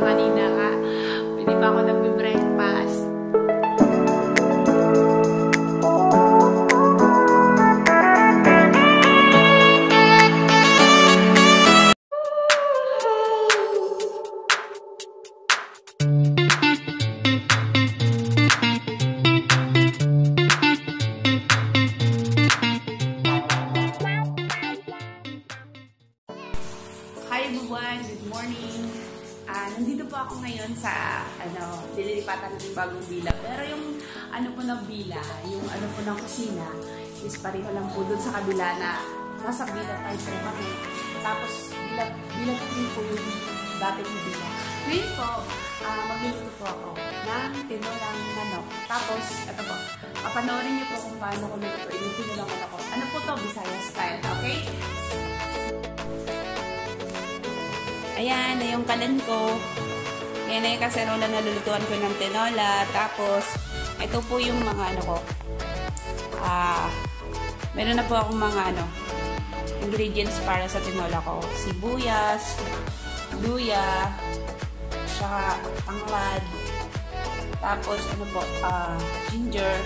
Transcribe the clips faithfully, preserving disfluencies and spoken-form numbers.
kanina ka. Hindi pa ako nagbe-breakfast. Hi everyone, good morning. Uh, nandito po ako ngayon sa ano, dililipatan ng bagong villa. Pero yung ano po ng villa, yung ano po ng kusina, is pareho lang po doon sa kabila na nasa villa type po kami. Tapos villa, villa three po yung dating villa. Ngayon po, uh, magluluto po ako ng tinolang manok. Tapos, ito po, papanoorin niyo po kung paano ko lutuin yung tinolang manok. Ano po to? Bisaya style, okay? Ayan, na yung kalan ko. Ayan na yung kaserola na lulutuan ko ng tinola. Tapos, ito po yung mga ano ko. Ah, meron na po akong mga ano, ingredients para sa tinola ko. Sibuyas, luya, saka tanglad. Tapos, ano po, ah, ginger.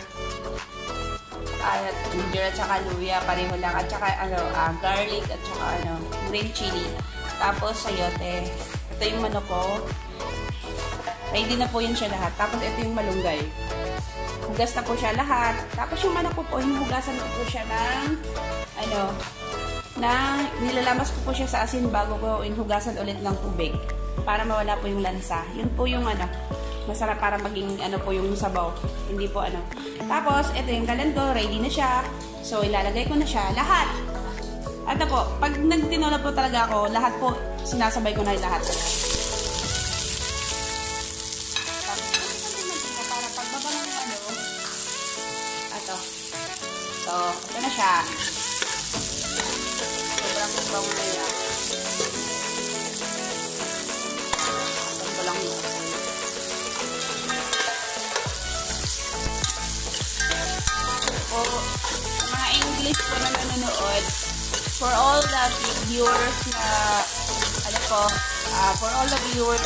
At ginger at saka luya, pareho lang. At saka, ano, ah, garlic at saka, ano, green chili. Tapos, sayote. Ito yung manok ko. Ready na po yun siya lahat. Tapos, ito yung malunggay. Hugas na po siya lahat. Tapos, yung manok ko po, hinuhugasan ko po siya ng, ano, na nilalamas ko po siya sa asin bago ko hinuhugasan ulit ng tubig. Para mawala po yung lansa. Yun po yung, ano, masarap para maging, ano po yung sabaw. Hindi po, ano. Tapos, ito yung kalan ko. Ready na siya. So, ilalagay ko na siya lahat. At po, pag nagtinola po talaga ako, lahat po, sinasabay ko na lahat. Tapos, para pagbaba ng ano, ato. So, ito na siya. Sobrang bango na yan. Ito ko lang yun. O, mga English po na nanonood, for all the viewers na, ano po, uh, for all the viewers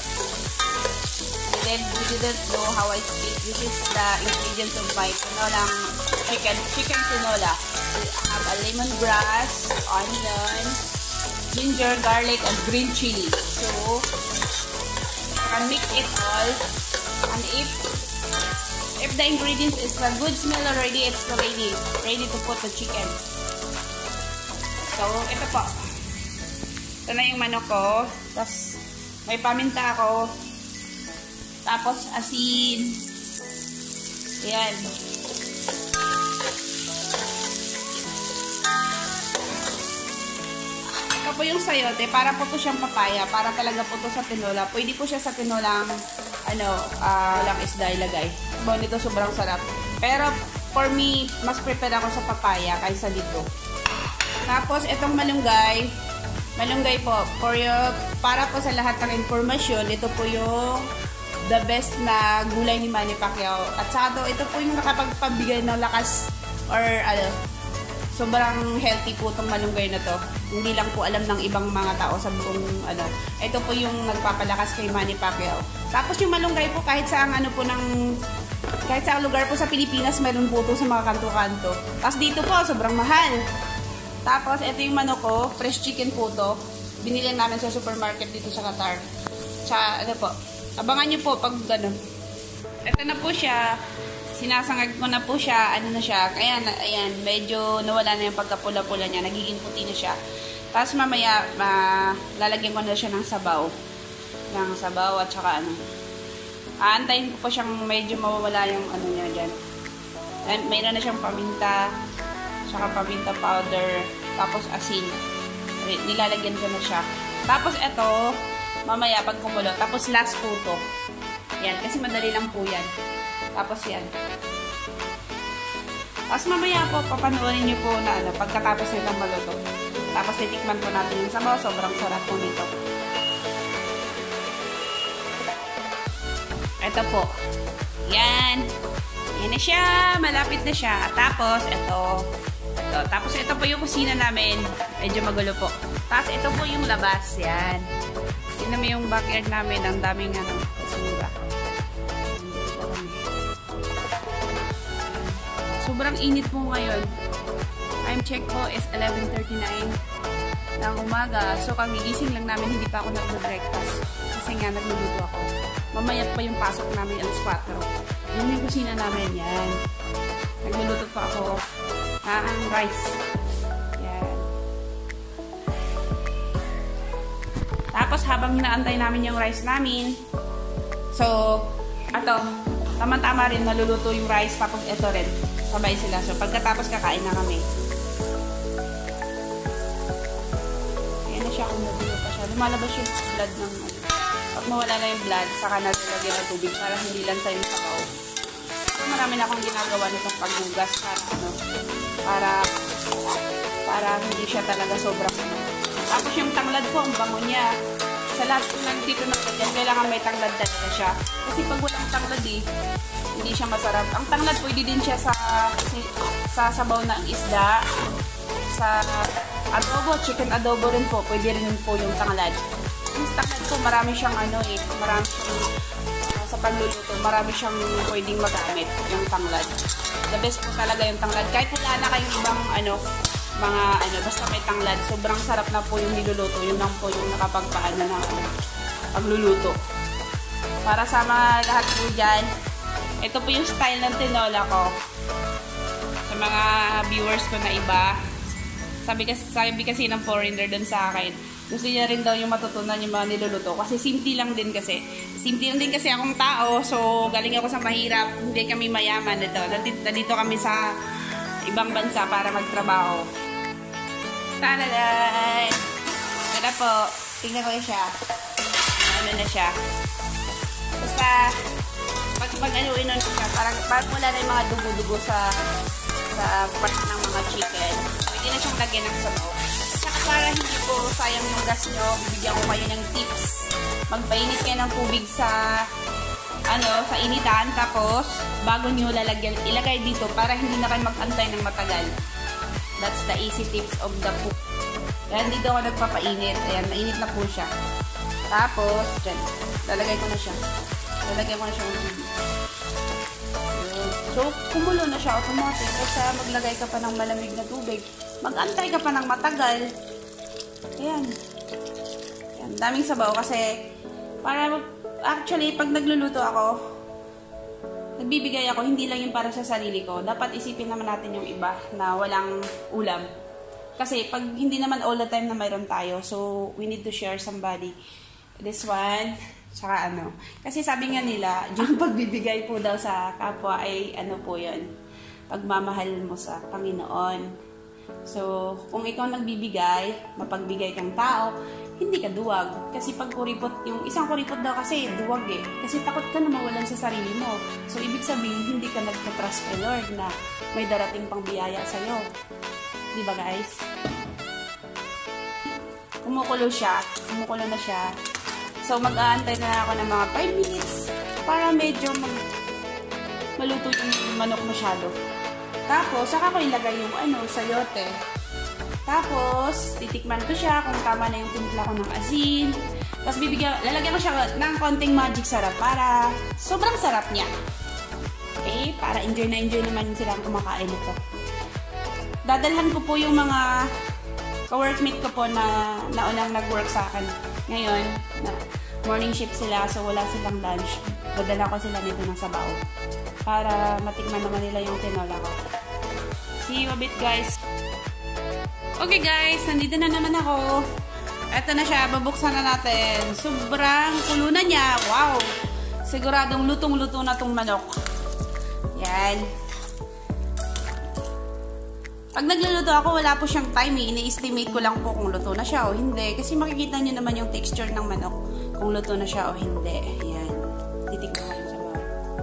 who didn't know how I speak, this is the ingredients of my tinolang chicken, chicken tinola. We have a lemongrass, onion, ginger, garlic, and green chili. So, you can mix it all, and if if the ingredients is a good smell already, it's ready, ready to put the chicken. So, ito po. Ito na yung manok ko. Tapos, may paminta ako. Tapos, asin. Ayan. Ito po yung sayote. Para po po siyang papaya. Para talaga po to sa tinola. Pwede po siya sa tinolang, ano, uh, walang isda ilagay. Bon, ito sobrang sarap. Pero, for me, mas prepare ako sa papaya kaysa dito. Tapos, itong malunggay, malunggay po, for your, para po sa lahat ng informasyon, ito po yung the best na gulay ni Manny Pacquiao. At saka to, ito po yung nakapagpabigay ng lakas or ano, sobrang healthy po itong malunggay na to. Hindi lang po alam ng ibang mga tao sa buong ano. Ito po yung nagpapalakas kay Manny Pacquiao. Tapos yung malunggay po, kahit sa ano po ng kahit sa lugar po sa Pilipinas, meron po ito sa mga kanto-kanto. Tapos dito po, sobrang mahal. Tapos, ito yung manok ko. Fresh chicken po to. Binili namin sa supermarket dito sa Qatar. Tsaka, ano po. Abangan nyo po pag gano'n. Ito na po siya. Sinasangag ko na po siya. Ano na siya. Kaya, ayan, medyo nawala na yung pagkapula-pula niya. Nagiging puti na siya. Tapos, mamaya, ma lalagyan ko na siya ng sabaw. Ng sabaw at saka ano. Aantayin ko po siyang medyo mawawala yung ano niya dyan. And, mayroon na siyang paminta. Saka paminta powder, tapos asin. Nilalagyan ko na siya. Tapos ito, mamaya pag kumulo. Tapos last po to. Yan, kasi madali lang po yan. Tapos yan. Tapos mamaya po, papanoorin nyo po na ano, pagkatapos nitong maluto. Tapos titikman po natin yung sabaw. Sobrang sarap po nito. Ito po. Yan. Yan na siya. Malapit na siya. Tapos, ito. Ito. Tapos, ito po yung kusina namin. Medyo magulo po. Tapos, ito po yung labas. Yan. Tingnan mo yung backyard namin. Ang daming ano, basura. Sobrang init po ngayon. Time check ko is eleven thirty-nine ng umaga. So, kagigising lang namin, hindi pa ako nag-breakfast. Kasi nga, nagluluto ako. Mamaya pa yung pasok namin alas kwatro. Yung yung kusina namin, yan. Nagluluto pa ako ng rice. Yan. Tapos, habang hinaantay namin yung rice namin, so, ato, tama-tama rin, naluluto yung rice. Tapos, ito rin. Sabay sila. So, pagkatapos, kakain na kami. Ayan na siya kung nabulo pa siya. Lumalabas yung blood ng ano. Pag mawala na yung blood, saka nalalagyan ng tubig para hindi lang sa yung sabaw. So, marami na akong ginagawa nitong paghugas para ano, para para hindi siya talaga sobrang ano. Tapos yung tanglad ko, ang bango niya. Sa lahat ng dito ng ganyan, kailangan may tanglad talaga siya. Kasi pag walang tanglad eh, hindi siya masarap. Ang tanglad pwede din siya sa sa sabaw ng isda, sa adobo, chicken adobo rin po, pwede rin po yung tanglad. Yung tanglad ko, marami siyang ano eh, marami siyang uh, sa pagluluto, marami siyang pwedeng magamit, yung tanglad. The best po talaga yung tanglad. Kahit wala na kayong ibang ano, mga ano, basta may tanglad, sobrang sarap na po yung niluluto. Yun lang po yung nakapagpaano ng ano, pagluluto. Para sa mga lahat po dyan, ito po yung style ng tinola ko. Sa mga viewers ko na iba, sabi kasi, sabi kasi ng foreigner dun sa akin, gusto niya rin daw yung matutunan yung mga niluluto. Kasi simple lang din kasi. Simple lang din kasi akong tao. So, galing ako sa mahirap. Hindi kami mayaman dito. Nandito kami sa ibang bansa para magtrabaho. Tadalay! Tara po. Tingnan ko siya. Ano na siya. Basta, pag mag-aluin nun siya, parang, parang wala na yung mga dugo-dugo sa sa part ng mga chicken. Pwede na siyang lagyan ng sabaw. Saka para hindi po sayang yung gas nyo, bibigyan ko kayo ng tips. Magpainit kayo ng tubig sa ano, sa initan, tapos bago nyo lalagyan, ilagay dito para hindi na kayo mag-antay ng matagal. That's the easy tips of the cook. Kaya dito ako nagpapainit. Ayan, mainit na po siya. Tapos, dyan, lalagay ko na siya. Lalagay ko na siya ng tubig. So, kumulo na siya automatic. Basta maglagay ka pa ng malamig na tubig. Mag-antay ka pa ng matagal. Ayan. Ayan. Daming sabaw kasi para, actually, pag nagluluto ako, nagbibigay ako, hindi lang yung para sa sarili ko. Dapat isipin naman natin yung iba na walang ulam. Kasi pag hindi naman all the time na mayroon tayo, so we need to share somebody. This one, tsaka ano. Kasi sabi nga nila, yung pagbibigay po daw sa kapwa ay ano po yun, pagmamahal mo sa Panginoon. So, kung ikaw nagbibigay, mapagbigay kang tao, hindi ka duwag. Kasi pag kuripot, yung isang kuripot daw kasi duwag eh. Kasi takot ka na mawalan sa sarili mo. So, ibig sabihin, hindi ka nagpa-trust kay Lord na may darating pang biyaya sa'yo. Diba guys? Kumukulo siya. Kumukulo na siya. So, mag-aantay na ako ng mga five minutes para medyo mag maluto yung manok masyado. Tapos, saka ko ilagay yung ano, sayote. Tapos, titikman ko siya kung tama na yung timpla ko ng asin. Tapos, bibigyan, lalagyan ko siya ng konting magic sarap para sobrang sarap niya. Okay? Para enjoy na enjoy naman silang kumakain ito. Dadalhan ko po yung mga ka-workmate ko po na naunang nag-work sa akin. Ngayon, na morning shift sila, so wala silang lunch. Dadala ko sila nito ng sabaw. Para matikman naman nila yung tinola ko. See you a bit, guys. Okay, guys. Nandito na naman ako. Ito na siya. Babuksan na natin. Sobrang kulo na niya. Wow! Siguradong lutong-luto na tong manok. Yan. Pag nagluluto ako, wala po siyang time eh. Ini-estimate ko lang po kung luto na siya o hindi. Kasi makikita nyo naman yung texture ng manok. Kung luto na siya o hindi. Ayan. Titikman ko yung sabaw.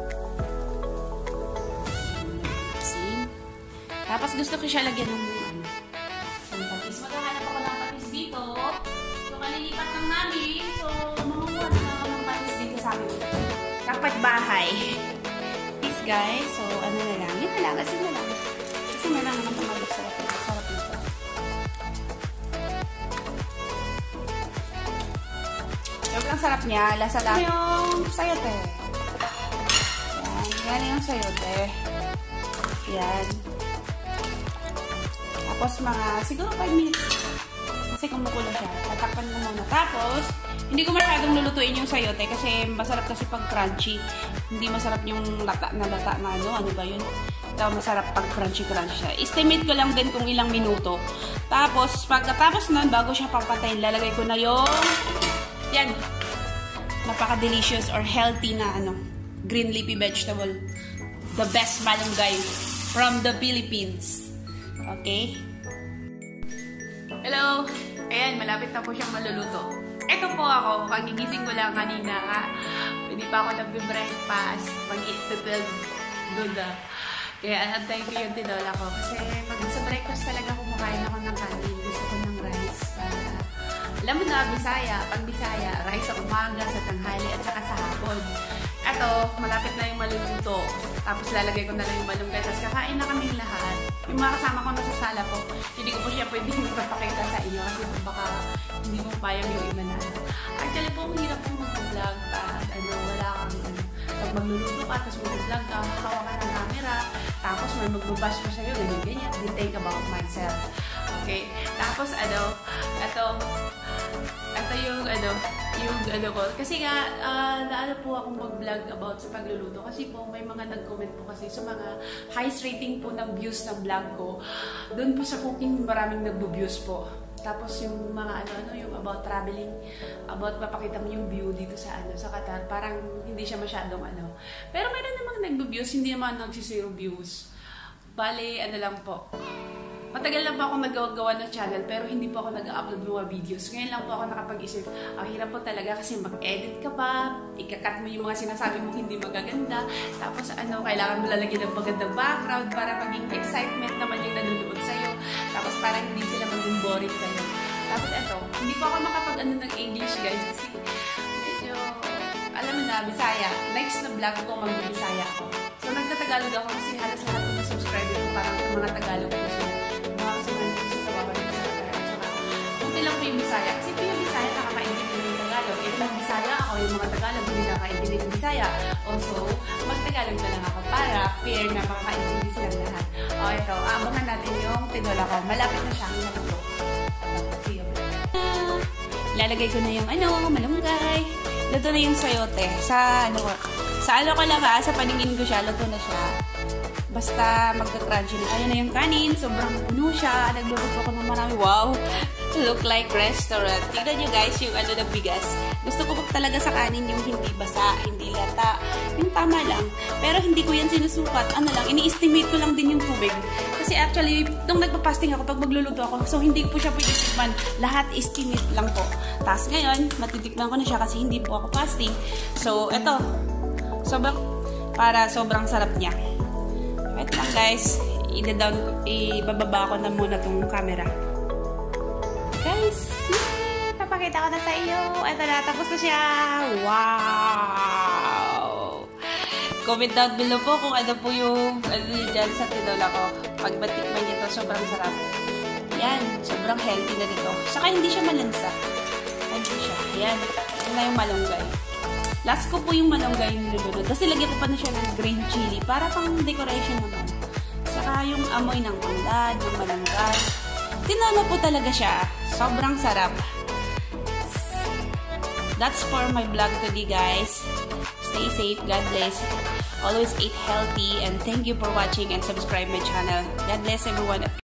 See? Tapos gusto ko siya lagyan ng ano, ng patis. Maghahanap ako ng patis dito. So, kalilipat lang namin. So, mangukuha na ako ng patis dito sa amin. Kapat bahay. Peace, guys. So, ano na lang. Yun na lang. Kasi na lang. Kasi na lang naman tumalog. Sarap nito. Sarap nito. Sobrang sarap niya. Lasa lang yung sayote. Yan. Yan yung sayote. Yan. Tapos mga, siguro five minutes. Kasi kumukulo siya. Tatakpan mo muna. Tapos, hindi ko masyadong lulutuin yung sayote kasi masarap kasi pag crunchy. Hindi masarap yung lata na lata na ano. Ano ba yun? Ito, masarap pag crunchy-crunchy siya. Estimate ko lang din kung ilang minuto. Tapos, pagkatapos nun, bago siya papatayin, lalagay ko na yung yan. Napaka-delicious or healthy na ano, green leafy vegetable. The best malunggay from the Philippines. Okay? Hello! Ayan, malapit na po siyang maluluto. Ito po ako, kagigising ko lang kanina ka. Hindi pa ako nagbe-breakfast. Mag-i-tutulog duda. Kaya antayin ko yung tinola ko. Kasi pag sa breakfast talaga kumakain ako ng kanin. Gusto ko ng rice. Para, alam mo na, Bisaya. Pag Bisaya, rice sa umaga, sa tanghali, at saka sa hapon. Ito, malapit na yung maluluto. Tapos lalagay ko na lang yung malunggay. Tapos kakain na kaming lahat. Yung mga kasama ko nasa sala ko, hindi ko po siya pwedeng magpapakita sa inyo kasi baka hindi mo payang yung iba na. Actually po, hirap po mag-vlog pa. Ano, wala kang ano. Pag magluluto ka, tapos mag-vlog ka, hawa ka ng camera, tapos may magbabash pa sa'yo, ganyan-ganyan. They think about myself. Okay? Tapos ano, ito, ito yung ano, yung ano ko. Kasi nga, uh, naano po akong mag-vlog about sa pagluluto. Kasi po, may mga nag-comment po kasi sa mga highest rating po ng views ng vlog ko. Doon po sa cooking, maraming nag-views po. Tapos yung mga ano-ano, yung about traveling, about mapakita mo yung view dito sa ano sa Qatar, parang hindi siya masyadong ano. Pero meron namang nag-views, hindi naman nagsisiro views. Bale, ano lang po. Matagal lang po ako nag-gawa ng channel pero hindi po ako nag-upload ng mga videos. Ngayon lang po ako nakapag-isip. Ang hirap po talaga kasi mag-edit ka pa, ikakat mo yung mga sinasabi mo hindi magaganda. Tapos ano, kailangan mo lalagyan ng magandang background para maging excitement naman yung nanonood sa'yo. Tapos para hindi sila maging boring sa'yo. Tapos eto, hindi po ako makapag-ano ng English guys kasi medyo, alam mo na, Bisaya. Next na vlog ko, mag-Bisaya ako. So nagtatagalog ako kasi halos lahat ng subscriber ko parang mga Tagalog ko sila. Lang po yung Bisaya. Kasi po yung Bisaya nakakaintindi ng Tagalog. Ito lang Bisaya ako, yung mga Tagalog hindi nakakaintindi ng Bisaya. Also, mag-Tagalog na lang ako para fair na makakaintindi silang lahat. O, ito, abangan natin yung tinola ko. Malapit na siya ang naluto. Lalagay ko na yung ano, malunggay. Luto na yung sayote. Sa ano ko, sa ano ko lang ha, sa paningin ko siya, luto na siya. Basta magka-crunchy na. Ayun na yung kanin. Sobrang puno siya. Nagluluto ko ng marami. Wow! Look like restaurant. Tignan nyo guys yung ano ng bigas. Gusto ko talaga sa kanin yung hindi basa, hindi lata. Yung tama lang. Pero hindi ko yan sinusukat. Ano lang, ini-estimate ko lang din yung tubig. Kasi actually, nung nagpa-fasting ako, pag magluluto ako, so hindi po siya pwede tikman. Lahat estimate lang po. Tapos ngayon, matitikman ko na siya kasi hindi po ako fasting. So, eto. Sobrang, para sobrang sarap niya. Ito lang guys, i-down, ibababa ko na muna tong camera. Guys, yay! Papakita ko na sa iyo. Ito na, tapos na siya. Wow! Comment down below po kung ano po yung ano yun dyan sa tinola ko. Pag matikman nito, sobrang sarap. Yan, sobrang healthy na dito. Saka hindi siya malansa. Hindi siya. Yan, ito na yung malunggay. Last ko po yung malunggay nilulunod. Kasi lagyan ko pa na siya ng green chili para pang decoration naman. Saka yung amoy ng pandan, ng malunggay. Tinola po talaga siya. Sobrang sarap. That's for my vlog today guys. Stay safe. God bless. Always eat healthy. And thank you for watching and subscribe my channel. God bless everyone.